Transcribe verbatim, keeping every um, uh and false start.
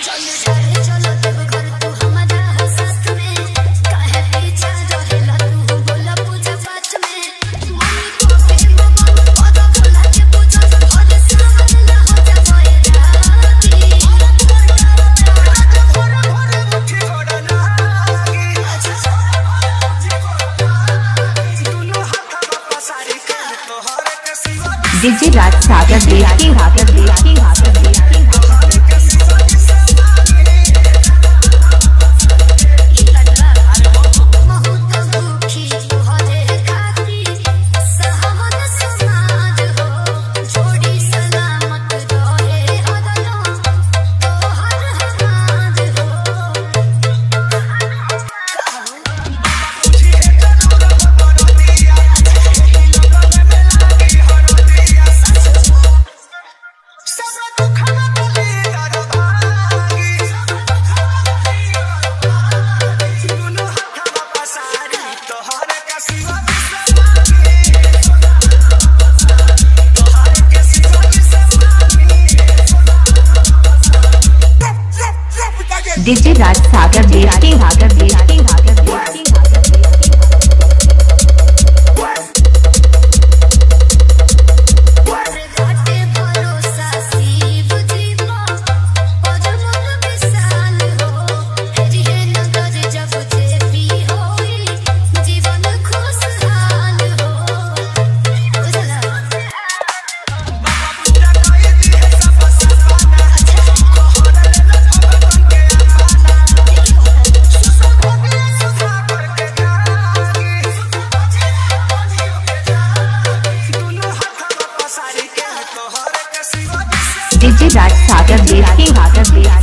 DJ राज सागर देश की भागर देश की भागर देश की डीजे राज सागर देश की भागर देश की भागर देश की डीजे राज सागर देश की भागर देश